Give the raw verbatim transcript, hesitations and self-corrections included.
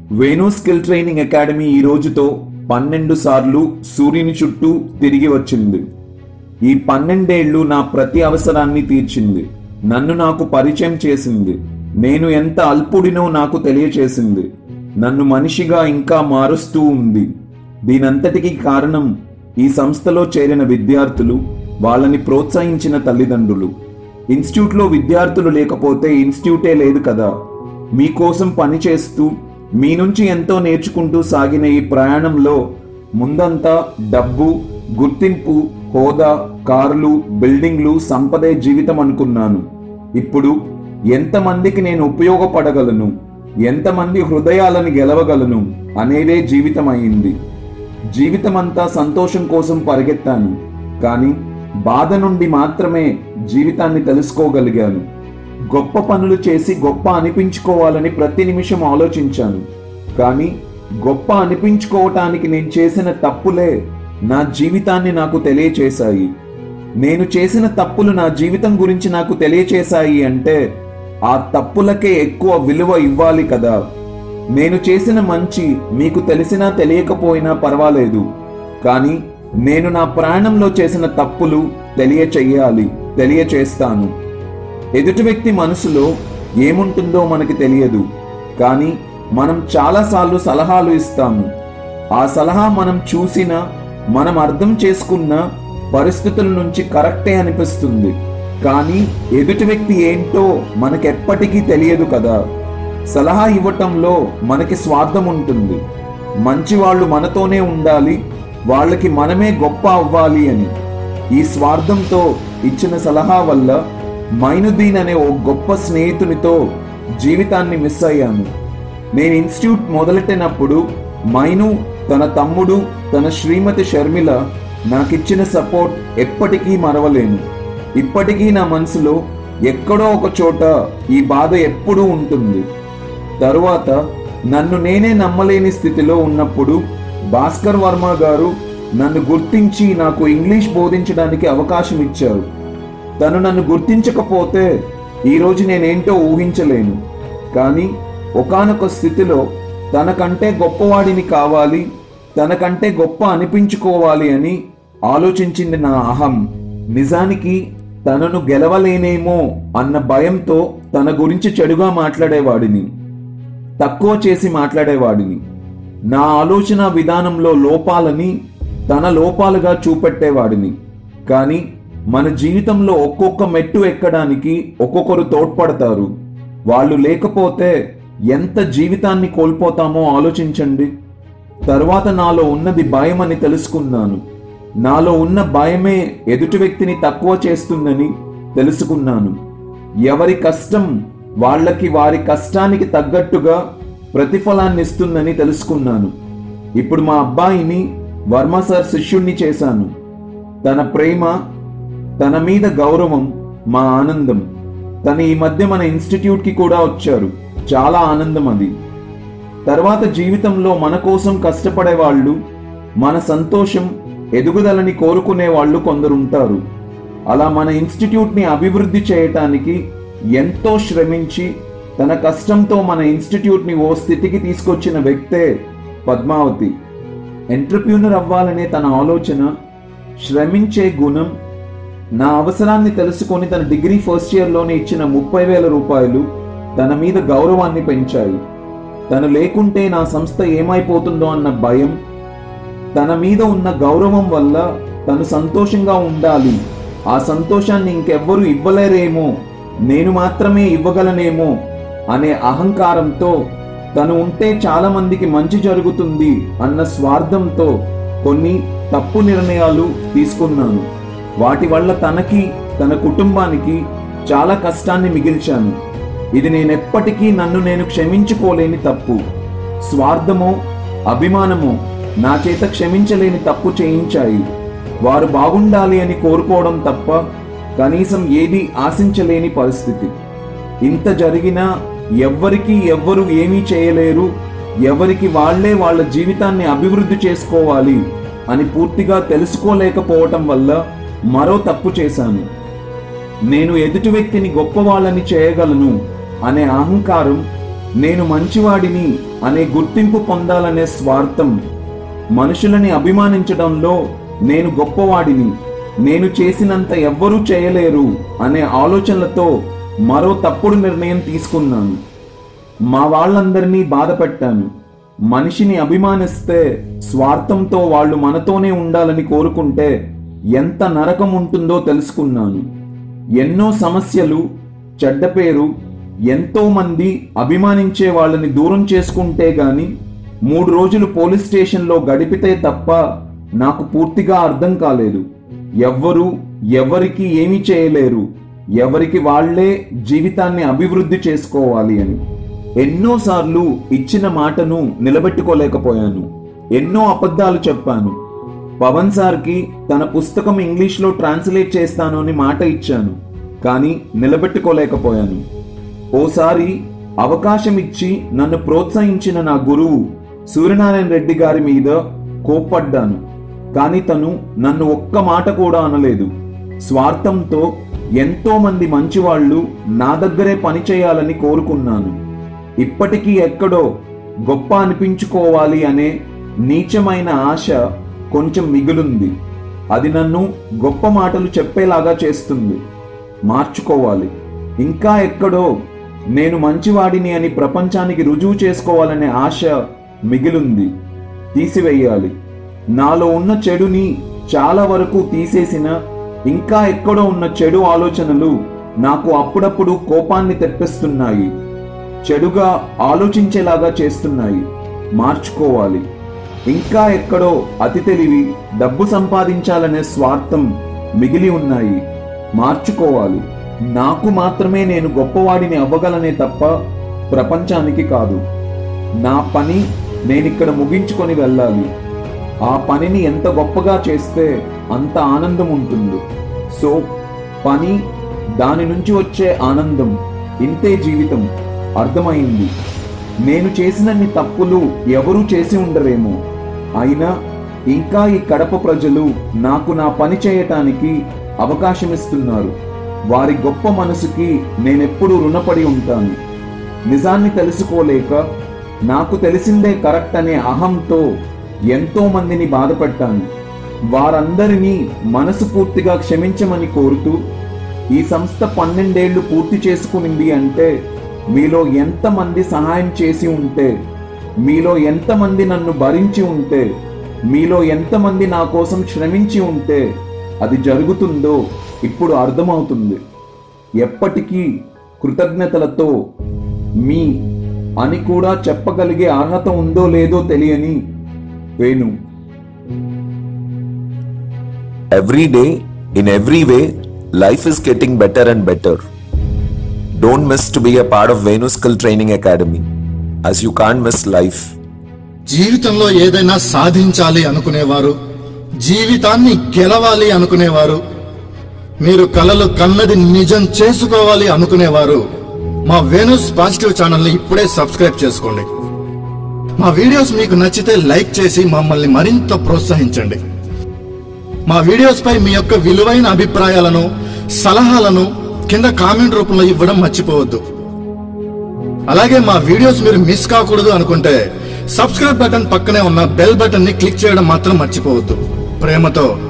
Venu skill training academy ఈ రోజుతో పన్నెండు సార్లు సూర్యుని చుట్టూ తిరిగి వచ్చింది. ఈ పన్నెండేళ్లు నా ప్రతి అవసరాన్ని తీర్చింది. నన్ను నాకు పరిచయం చేసింది. నేను ఎంత అల్పుడినో నాకు తెలియచేసింది. నన్ను మనిషిగా ఇంకా మారుస్తూ ఉంది. దీనంతటికీ కారణం ఈ సంస్థలో చేరిన విద్యార్థులు, వాళ్ళని ప్రోత్సహించిన తల్లిదండ్రులు. ఇన్స్టిట్యూట్లో విద్యార్థులు లేకపోతే ఇన్స్టిట్యూటే లేదు కదా. మీకోసం పనిచేస్తూ మీ నుంచి ఎంతో నేర్చుకుంటూ సాగిన ఈ ప్రయాణంలో ముందంతా డబ్బు, గుర్తింపు, హోదా, కార్లు, బిల్డింగ్లు, సంపదే జీవితం అనుకున్నాను. ఇప్పుడు ఎంతమందికి నేను ఉపయోగపడగలను, ఎంతమంది హృదయాలను గెలవగలను అనేదే జీవితం అయింది. జీవితమంతా సంతోషం కోసం పరిగెత్తాను, కానీ బాధ నుండి మాత్రమే జీవితాన్ని తెలుసుకోగలిగాను. గొప్ప పనులు చేసి గొప్ప అనిపించుకోవాలని ప్రతి నిమిషం ఆలోచించాను, కానీ గొప్ప అనిపించుకోవటానికి నేను చేసిన తప్పులే నా జీవితాన్ని నాకు తెలియచేశాయి. నేను చేసిన తప్పులు నా జీవితం గురించి నాకు తెలియచేశాయి అంటే ఆ తప్పులకే ఎక్కువ విలువ ఇవ్వాలి కదా. నేను చేసిన మంచి మీకు తెలిసినా తెలియకపోయినా పర్వాలేదు, కానీ నేను నా ప్రాణంలో చేసిన తప్పులు తెలియచేయాలి, తెలియచేస్తాను. ఎదుటి వ్యక్తి మనసులో ఏముంటుందో మనకి తెలియదు, కానీ మనం చాలాసార్లు సలహాలు ఇస్తాము. ఆ సలహా మనం చూసిన, మనం అర్థం చేసుకున్న పరిస్థితుల నుంచి కరెక్టే అనిపిస్తుంది, కానీ ఎదుటి వ్యక్తి ఏంటో మనకెప్పటికీ తెలియదు కదా. సలహా ఇవ్వటంలో మనకి స్వార్థం ఉంటుంది. మంచి వాళ్ళు మనతోనే ఉండాలి, వాళ్ళకి మనమే గొప్ప అవ్వాలి అని. ఈ స్వార్థంతో ఇచ్చిన సలహా వల్ల మైనుద్దీన్ అనే ఓ గొప్ప స్నేహితునితో జీవితాన్ని మిస్ అయ్యాను. నేను ఇన్స్టిట్యూట్ మొదలెట్టినప్పుడు మైను, తన తమ్ముడు, తన శ్రీమతి షర్మిల నాకిచ్చిన సపోర్ట్ ఎప్పటికీ మరవలేను. ఇప్పటికీ నా మనసులో ఎక్కడో ఒక చోట ఈ బాధ ఎప్పుడూ ఉంటుంది. తరువాత నన్ను నేనే నమ్మలేని స్థితిలో ఉన్నప్పుడు భాస్కర్ వర్మ గారు నన్ను గుర్తించి నాకు ఇంగ్లీష్ బోధించడానికి అవకాశం ఇచ్చారు. తను నన్ను గుర్తించకపోతే ఈరోజు నేనేంటో ఊహించలేను, కానీ ఒకానొక స్థితిలో తనకంటే గొప్పవాడిని కావాలి, తనకంటే గొప్ప అనిపించుకోవాలి అని ఆలోచించింది నా అహం. నిజానికి తనను గెలవలేనేమో అన్న భయంతో తన గురించి చెడుగా మాట్లాడేవాడిని, తక్కువ చేసి మాట్లాడేవాడిని. నా ఆలోచన విధానంలో లోపాలని తన లోపాలుగా చూపెట్టేవాడిని. కానీ మన జీవితంలో ఒక్కొక్క మెట్టు ఎక్కడానికి ఒక్కొక్కరు తోడ్పడతారు. వాళ్ళు లేకపోతే ఎంత జీవితాన్ని కోల్పోతామో ఆలోచించండి. తరువాత నాలో ఉన్నది భయం అని తెలుసుకున్నాను. నాలో ఉన్న భయమే ఎదుటి వ్యక్తిని తక్కువ చేస్తుందని తెలుసుకున్నాను. ఎవరి కష్టం వాళ్ళకి వారి కష్టానికి తగ్గట్టుగా ప్రతిఫలాన్ని ఇస్తుందని తెలుసుకున్నాను. ఇప్పుడు మా అబ్బాయిని వర్మ సార్ శిష్యుణ్ణి చేశాను. తన ప్రేమ, తన మీద గౌరవం మా ఆనందం. తను ఈ మధ్య మన ఇన్స్టిట్యూట్కి కూడా వచ్చారు. చాలా ఆనందం అది. తర్వాత జీవితంలో మన కోసం కష్టపడే వాళ్ళు, మన సంతోషం, ఎదుగుదలని కోరుకునే వాళ్ళు కొందరుంటారు. అలా మన ఇన్స్టిట్యూట్ని అభివృద్ధి చేయటానికి ఎంతో శ్రమించి తన కష్టంతో మన ఇన్స్టిట్యూట్ని ఓ స్థితికి తీసుకొచ్చిన వ్యక్తే పద్మావతి. ఎంటర్‌ప్రెన్యూర్ అవ్వాలనే తన ఆలోచన, శ్రమించే గుణం, నా అవసరాన్ని తెలుసుకొని తన డిగ్రీ ఫస్ట్ ఇయర్లోనే ఇచ్చిన ముప్పై వేల రూపాయలు తన మీద గౌరవాన్ని పెంచాయి. తను లేకుంటే నా సంస్థ ఏమైపోతుందో అన్న భయం, తన మీద ఉన్న గౌరవం వల్ల తను సంతోషంగా ఉండాలి, ఆ సంతోషాన్ని ఇంకెవ్వరూ ఇవ్వలేరేమో, నేను మాత్రమే ఇవ్వగలనేమో అనే అహంకారంతో, తను ఉంటే చాలా మందికి మంచి జరుగుతుంది అన్న స్వార్థంతో కొన్ని తప్పు నిర్ణయాలు తీసుకున్నాను. వాటి వల్ల తనకి, తన కుటుంబానికి చాలా కష్టాన్ని మిగిల్చాను. ఇది నేనెప్పటికీ నన్ను నేను క్షమించుకోలేని తప్పు. స్వార్థమో అభిమానమో నా చేత క్షమించలేని తప్పు చేయించాయి. వారు బాగుండాలి అని కోరుకోవడం తప్ప కనీసం ఏది ఆశించలేని పరిస్థితి. ఇంత జరిగినా ఎవ్వరికి ఎవ్వరు ఏమీ చేయలేరు, ఎవరికి వాళ్లే వాళ్ళ జీవితాన్ని అభివృద్ధి చేసుకోవాలి అని పూర్తిగా తెలుసుకోలేకపోవటం వల్ల మరో తప్పు చేశాను. నేను ఎదుటి వ్యక్తిని గొప్పవాళ్ళని చేయగలను అనే అహంకారం నేను మంచివాడిని అనే గుర్తింపు పొందాలనే స్వార్థం, మనుషులని అభిమానించడంలో నేను గొప్పవాడిని, నేను చేసినంత ఎవ్వరూ చేయలేరు అనే ఆలోచనలతో మరో తప్పుడు నిర్ణయం తీసుకున్నాను. మా వాళ్ళందరినీ బాధ పెట్టాను. మనిషిని అభిమానిస్తే స్వార్థంతో వాళ్ళు మనతోనే ఉండాలని కోరుకుంటే ఎంత నరకం ఉంటుందో తెలుసుకున్నాను. ఎన్నో సమస్యలు, చెడ్డ పేరు, ఎంతో మంది అభిమానించే వాళ్ళని దూరం చేసుకుంటే గాని మూడు రోజులు పోలీస్ స్టేషన్లో గడిపితే తప్ప నాకు పూర్తిగా అర్థం కాలేదు. ఎవ్వరూ ఎవరికి ఏమీ చేయలేరు, ఎవరికి వాళ్లే జీవితాన్ని అభివృద్ధి చేసుకోవాలి అని. ఎన్నోసార్లు ఇచ్చిన మాటను నిలబెట్టుకోలేకపోయాను. ఎన్నో అబద్ధాలు చెప్పాను. పవన్ సార్కి తన పుస్తకం ఇంగ్లీష్లో ట్రాన్స్లేట్ చేస్తాను అని మాట ఇచ్చాను, కానీ నిలబెట్టుకోలేకపోయాను. ఓసారి అవకాశం ఇచ్చి నన్ను ప్రోత్సహించిన నా గురువు సూర్యనారాయణ రెడ్డి గారి మీద కోప్పడ్డాను, కానీ తను నన్ను ఒక్క మాట కూడా అనలేదు. స్వార్థంతో ఎంతో మంది మంచివాళ్లు నా దగ్గరే పనిచేయాలని కోరుకున్నాను. ఇప్పటికీ ఎక్కడో గొప్ప అనిపించుకోవాలి అనే నీచమైన ఆశ కొంచెం మిగులుంది. అది నన్ను గొప్ప మాటలు చెప్పేలాగా చేస్తుంది. మార్చుకోవాలి. ఇంకా ఎక్కడో నేను మంచివాడిని అని ప్రపంచానికి రుజువు చేసుకోవాలనే ఆశ మిగిలుంది. తీసివేయాలి. నాలో ఉన్న చెడుని చాలా వరకు తీసేసిన ఇంకా ఎక్కడో ఉన్న చెడు ఆలోచనలు నాకు అప్పుడప్పుడు కోపాన్ని తెప్పిస్తున్నాయి, చెడుగా ఆలోచించేలాగా చేస్తున్నాయి. మార్చుకోవాలి. ఇంకా ఎక్కడో అతి తెలివి, డబ్బు సంపాదించాలనే స్వార్థం మిగిలి ఉన్నాయి. మార్చుకోవాలి. నాకు మాత్రమే నేను గొప్పవాడిని అవ్వగలనే తప్ప ప్రపంచానికి కాదు. నా పని నేనిక్కడ ముగించుకొని వెళ్ళాలి. ఆ పనిని ఎంత గొప్పగా చేస్తే అంత ఆనందం ఉంటుంది. సో పని, దాని నుంచి వచ్చే ఆనందం, ఇంతే జీవితం. అర్థమైంది. నేను చేసినన్ని తప్పులు ఎవరూ చేసి ఉండరేమో, అయినా ఇంకా ఈ కడప ప్రజలు నాకు నా పని చేయటానికి అవకాశం ఇస్తున్నారు. వారి గొప్ప మనసుకి నేనెప్పుడూ రుణపడి ఉంటాను. నిజాన్ని తెలుసుకోలేక నాకు తెలిసిందే కరెక్ట్ అనే అహంతో ఎంతో మందిని బాధపెట్టాను. వారందరినీ మనసుపూర్తిగా క్షమించమని కోరుతూ, ఈ సంస్థ పన్నెండేళ్లు పూర్తి చేసుకునింది అంటే మీలో ఎంతమంది సహాయం చేసి ఉంటే, మీలో ఎంతమంది నన్ను భరించి ఉంటే, మీలో ఎంతమంది నా కోసం శ్రమించి ఉంటే అది జరుగుతుందో ఇప్పుడు అర్థమవుతుంది. ఎప్పటికీ కృతజ్ఞతలతో మీ అని కూడా చెప్పగలిగే అర్హత ఉందో లేదో తెలియని Venu. Every day, in every way, life is getting better and better. Don't miss to be a part of Venu Skill Training Academy, as you can't miss life. జీవితంలో ఏదైనా సాధించాలి అనుకునేవారు, జీవితాన్ని గెలవాలి అనుకునేవారు, మీరు కలలు కన్నది నిజం చేసుకోవాలి అనుకునేవారు మా వేణుస్ పాజిటివ్ ఛానల్ని ఇప్పుడే సబ్స్క్రైబ్ చేసుకోండి. మా వీడియోస్ మీకు నచ్చితే లైక్ చేసి మమ్మల్ని మరింత ప్రోత్సహించండి. మా వీడియోస్ పై మీ యొక్క విలువైన అభిప్రాయాలను, సలహాలను కింద కామెంట్ రూపంలో ఇవ్వడం మర్చిపోవద్దు. అలాగే మా వీడియోస్ మీరు మిస్ కాకూడదు అనుకుంటే సబ్స్క్రైబ్ బటన్ పక్కనే ఉన్న బెల్ బటన్ ని క్లిక్ చేయడం మాత్రం మర్చిపోవద్దు. ప్రేమతో